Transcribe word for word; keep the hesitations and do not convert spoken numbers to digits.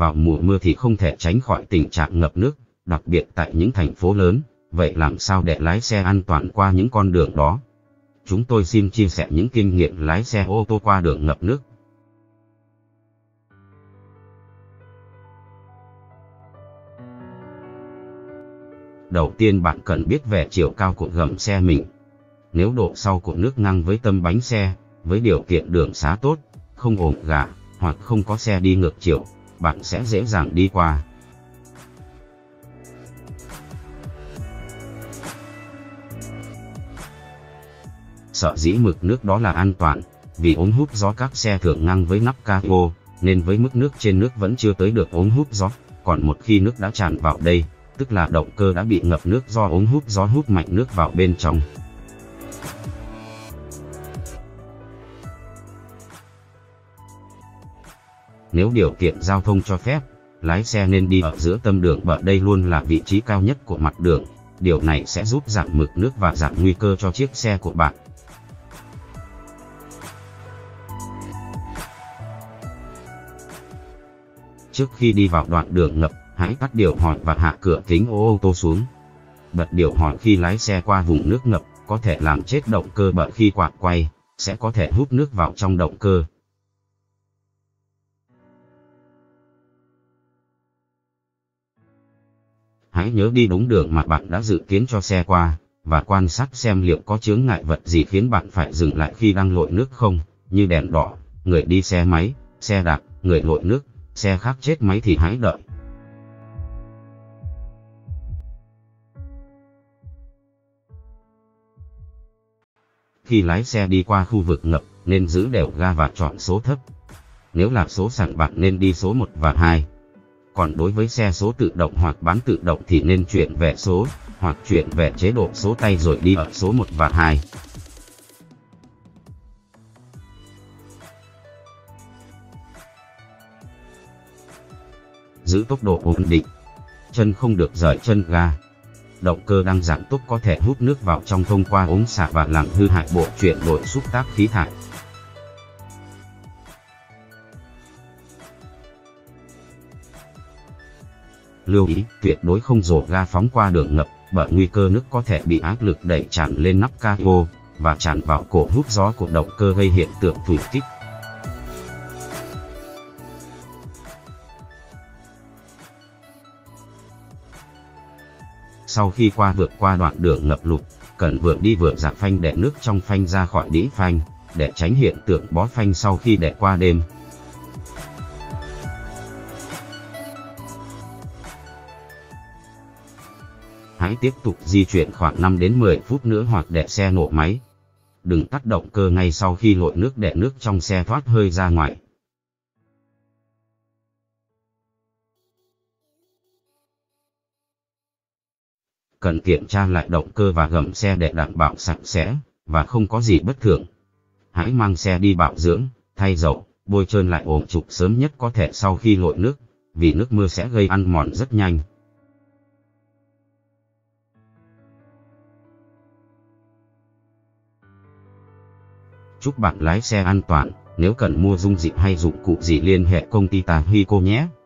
vào mùa mưa thì không thể tránh khỏi tình trạng ngập nước, đặc biệt tại những thành phố lớn. Vậy làm sao để lái xe an toàn qua những con đường đó? Chúng tôi xin chia sẻ những kinh nghiệm lái xe ô tô qua đường ngập nước. Đầu tiên bạn cần biết về chiều cao của gầm xe mình. Nếu độ sau của nước ngang với tâm bánh xe, với điều kiện đường xá tốt, không ồn gà, hoặc không có xe đi ngược chiều, bạn sẽ dễ dàng đi qua. Sở dĩ mực nước đó là an toàn, vì ống hút gió các xe thường ngang với nắp capo, nên với mức nước trên nước vẫn chưa tới được ống hút gió, còn một khi nước đã tràn vào đây, tức là động cơ đã bị ngập nước do ống hút gió hút mạnh nước vào bên trong. Nếu điều kiện giao thông cho phép, lái xe nên đi ở giữa tâm đường bởi đây luôn là vị trí cao nhất của mặt đường. Điều này sẽ giúp giảm mực nước và giảm nguy cơ cho chiếc xe của bạn. Trước khi đi vào đoạn đường ngập, hãy tắt điều hòa và hạ cửa kính ô tô xuống. Bật điều hòa khi lái xe qua vùng nước ngập, có thể làm chết động cơ bởi khi quạt quay, sẽ có thể hút nước vào trong động cơ. Hãy nhớ đi đúng đường mà bạn đã dự kiến cho xe qua, và quan sát xem liệu có chướng ngại vật gì khiến bạn phải dừng lại khi đang lội nước không, như đèn đỏ, người đi xe máy, xe đạp, người lội nước, xe khác chết máy thì hãy đợi. Khi lái xe đi qua khu vực ngập, nên giữ đều ga và chọn số thấp. Nếu là số sẵn bạn nên đi số một và hai. Còn đối với xe số tự động hoặc bán tự động thì nên chuyển về số, hoặc chuyển về chế độ số tay rồi đi ở số một và hai. Giữ tốc độ ổn định. Chân không được rời chân ga. Động cơ đang giảm tốc có thể hút nước vào trong thông qua ống xả và làm hư hại bộ chuyển đổi xúc tác khí thải. Lưu ý, tuyệt đối không dồ ga phóng qua đường ngập, bởi nguy cơ nước có thể bị áp lực đẩy tràn lên nắp capo, và tràn vào cổ hút gió của động cơ gây hiện tượng thủy kích. Sau khi qua vượt qua đoạn đường ngập lụt, cần vừa đi vừa giảm phanh để nước trong phanh ra khỏi đĩ phanh, để tránh hiện tượng bó phanh sau khi để qua đêm. Hãy tiếp tục di chuyển khoảng năm đến mười phút nữa hoặc để xe nổ máy. Đừng tắt động cơ ngay sau khi lội nước để nước trong xe thoát hơi ra ngoài. Cần kiểm tra lại động cơ và gầm xe để đảm bảo sạch sẽ, và không có gì bất thường. Hãy mang xe đi bảo dưỡng, thay dầu, bôi trơn lại ổ trục sớm nhất có thể sau khi lội nước, vì nước mưa sẽ gây ăn mòn rất nhanh. Chúc bạn lái xe an toàn. Nếu cần mua dung dịch hay dụng cụ gì liên hệ công ty Tahico nhé.